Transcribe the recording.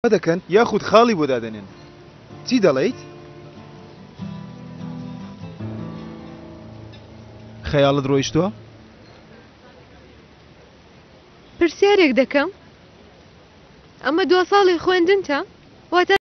دەکەن یاخود خاڵی بۆ دادەنێن چی دەڵێیت؟ خەیاڵت ڕۆیشتووە؟ پرسیارێک دەکەم ئەمە 2 ساڵی خوێندنتە؟ واتە